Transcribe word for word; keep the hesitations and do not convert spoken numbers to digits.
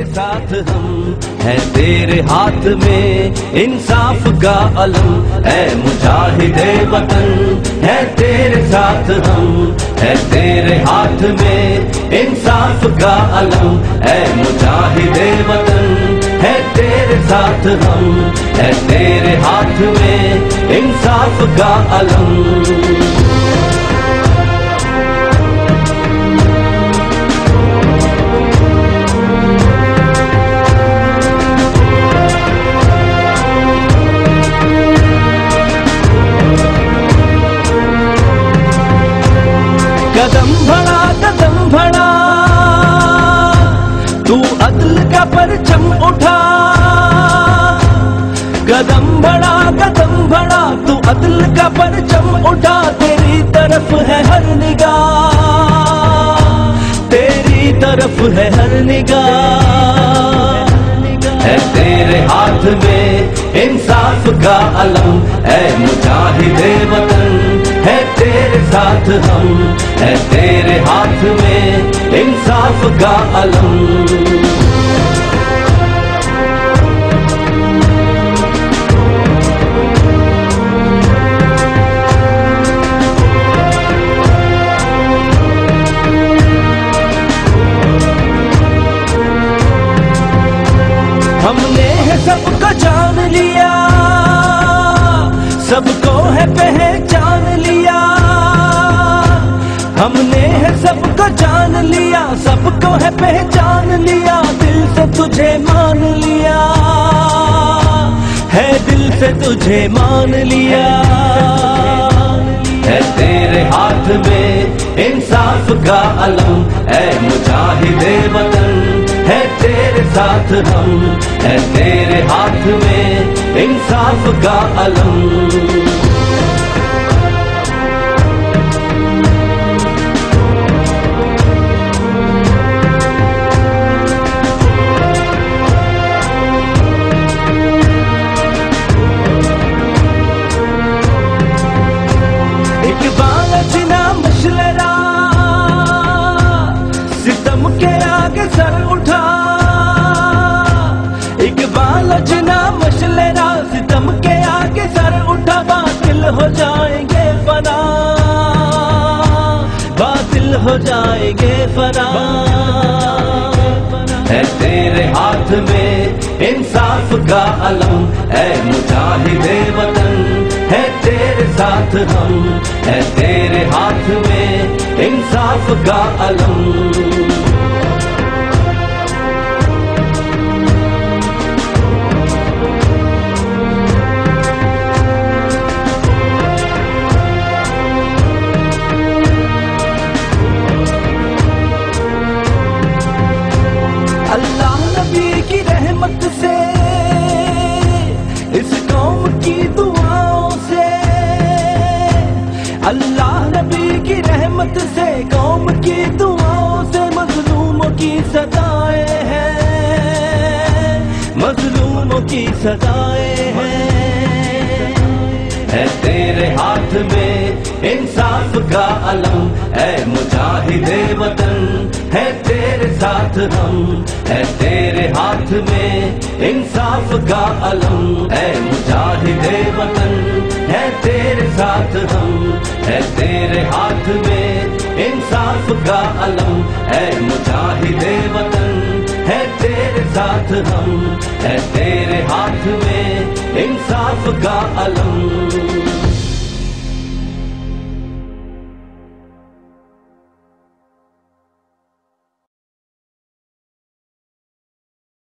साथ हम, है तेरे हाथ में इंसाफ का अलम, है मुजाहिदे वतन है तेरे साथ हम, है तेरे हाथ में इंसाफ का अलम, है मुजाहिदे वतन है तेरे साथ हम, है तेरे हाथ में इंसाफ का अलम। कदम बढ़ा कदम बढ़ा तू अदल का परचम उठा, कदम बढ़ा कदम बढ़ा तू अदल का परचम उठा, तेरी तरफ है हर निगाह, तेरी तरफ है हर निगाह, है तेरे हाथ में इंसाफ का अलम, है मुजाहिदे वतन है तेरे साथ हम, है तेरे हाथ में इंसाफ का अलम। हमने है सबको जान लिया, सबको है पहचान लिया, हमने है सबको जान लिया, सबको है पहचान लिया, दिल से तुझे मान लिया, है दिल से तुझे मान लिया, है तेरे हाथ में इंसाफ का अलम, है मुजाहिदे वतन है तेरे साथ हम, है तेरे हाथ में इंसाफ का अलम। इकबाल जिना मशलरा सितम के आगे सर उठा, इकबाल जिना मशलरा सितम के आगे सर उठा, बातिल हो जाएंगे फना, बातिल हो जाएंगे फना, है तेरे हाथ में इंसाफ का अलम, है मुजाहिदे वतन है तेरे साथ हम, है तेरे हाथ में इंसाफ का अलम। अल्लाह नबी की रहमत से इस कौम की दुआओं से, अल्लाह नबी की रहमत से कौम की दुआओं से, मजलूमों की सदाएं हैं, मजलूमों की सदाएं हैं, है तेरे हाथ में इंसाफ का अलम, है मुजाहिदे वतन है तेरे साथ हम, है तेरे हाथ में इंसाफ का अलम, है मुजाहिदे वतन है तेरे साथ हम, है तेरे हाथ में इंसाफ का अलम, है मुजाहिदे वतन है तेरे साथ हम, है तेरे हाथ में इंसाफ का अलम।